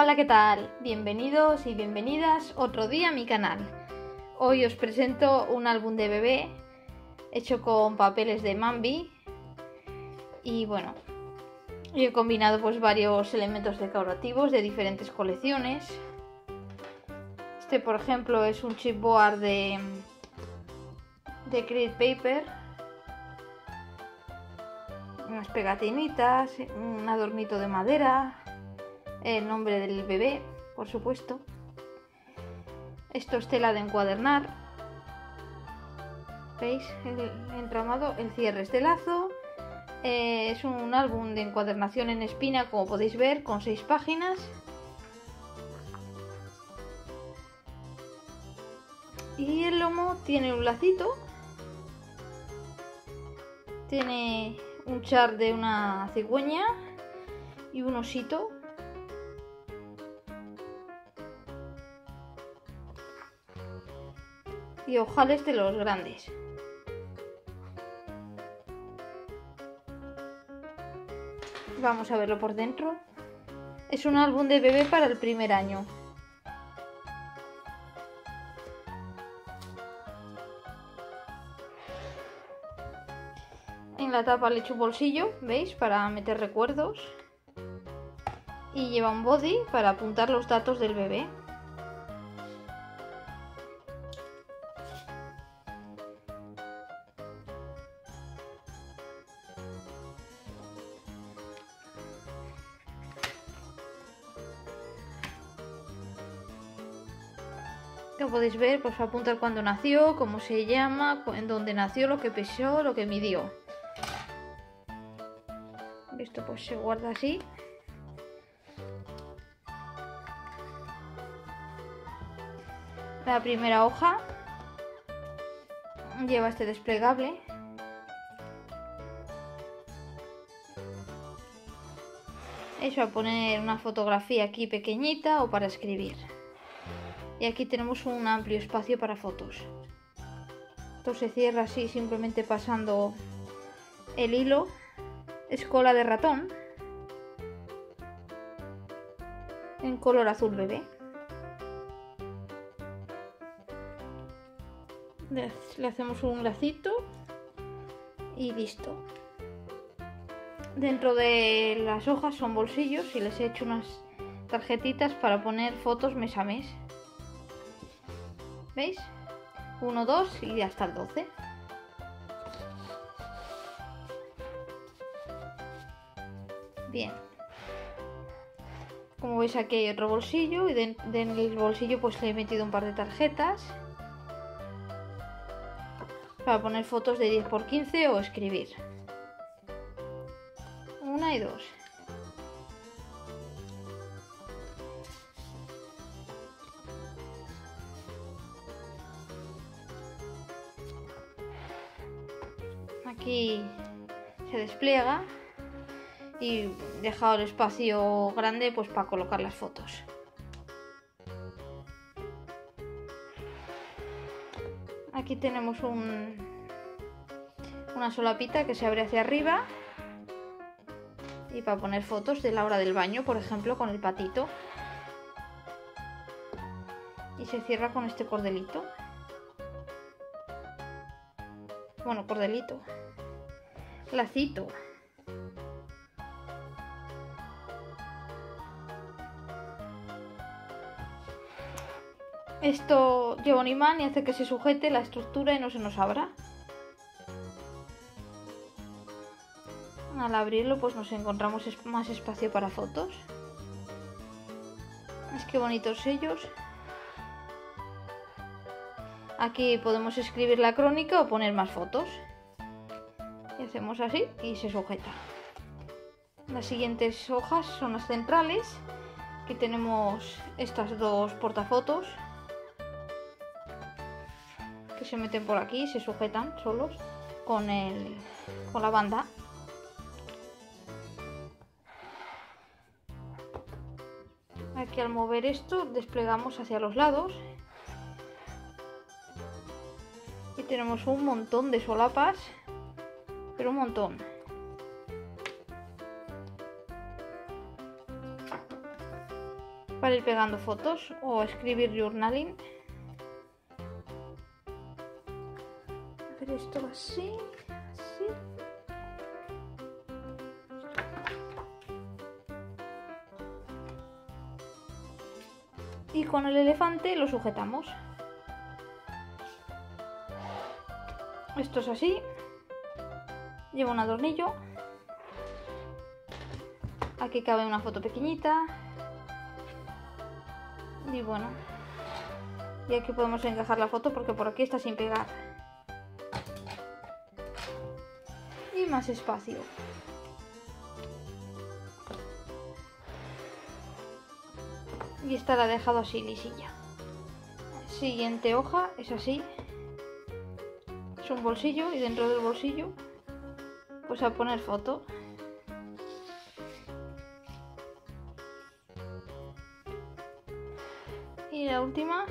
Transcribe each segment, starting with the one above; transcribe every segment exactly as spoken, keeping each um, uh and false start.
Hola, ¿qué tal? Bienvenidos y bienvenidas otro día a mi canal. Hoy os presento un álbum de bebé hecho con papeles de Mambi y bueno, yo he combinado pues varios elementos decorativos de diferentes colecciones. Este, por ejemplo, es un chipboard de, de Create Paper, unas pegatinitas, un adornito de madera, el nombre del bebé, por supuesto. Esto es tela de encuadernar. ¿Veis? El entramado, el cierre es de lazo. Eh, es un álbum de encuadernación en espina, como podéis ver, con seis páginas. Y el lomo tiene un lacito. Tiene un char de una cigüeña y un osito. Y ojales de los grandes. Vamos a verlo por dentro. Es un álbum de bebé para el primer año. En la tapa le he hecho un bolsillo, ¿veis? Para meter recuerdos. Y lleva un body para apuntar los datos del bebé. Como podéis ver, pues va a apuntar cuándo nació, cómo se llama, en dónde nació, lo que pesó, lo que midió. Esto pues se guarda así. La primera hoja lleva este desplegable. Es para poner una fotografía aquí pequeñita o para escribir. Y aquí tenemos un amplio espacio para fotos. Esto se cierra así, simplemente pasando el hilo. Es cola de ratón en color azul bebé. Le hacemos un lacito y listo. Dentro de las hojas son bolsillos y les he hecho unas tarjetitas para poner fotos mes a mes. ¿Veis? uno, dos y hasta el doce. Bien. Como veis, aquí hay otro bolsillo y de, de en el bolsillo pues le he metido un par de tarjetas para poner fotos de diez por quince o escribir. Una y dos. Aquí se despliega y he dejado el espacio grande pues para colocar las fotos. Aquí tenemos un, una solapita que se abre hacia arriba y para poner fotos de la hora del baño, por ejemplo, con el patito. Y se cierra con este cordelito. Bueno, cordelito. Lacito. Esto lleva un imán y hace que se sujete la estructura y no se nos abra. Al abrirlo pues nos encontramos más espacio para fotos. Es que bonitos sellos. Aquí podemos escribir la crónica o poner más fotos. Y hacemos así y se sujeta. Las siguientes hojas son las centrales. Aquí tenemos estas dos portafotos que se meten por aquí y se sujetan solos con, el, con la banda. Aquí al mover esto desplegamos hacia los lados y tenemos un montón de solapas, pero un montón. para ir pegando fotos o escribir journaling. A ver, esto va así, así. Y con el elefante lo sujetamos. Esto es así. Lleva un adornillo. Aquí cabe una foto pequeñita. Y bueno. Y aquí podemos encajar la foto porque por aquí está sin pegar. Y más espacio. Y esta la he dejado así lisilla. Siguiente hoja es así. Es un bolsillo y dentro del bolsillo pues a poner foto. Y la última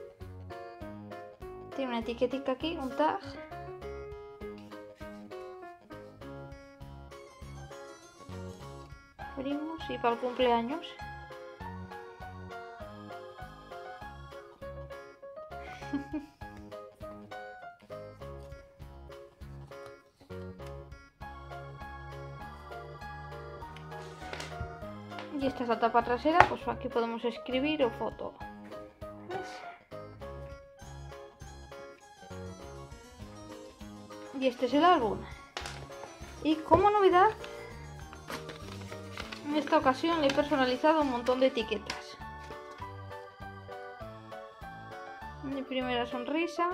tiene una etiquetita aquí, un tag. Abrimos y para el cumpleaños. Y esta es la tapa trasera, pues aquí podemos escribir o foto. ¿Ves? Y este es el álbum. Y como novedad, en esta ocasión le he personalizado un montón de etiquetas. Mi primera sonrisa.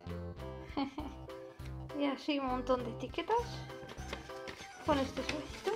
Y así un montón de etiquetas con este suelito.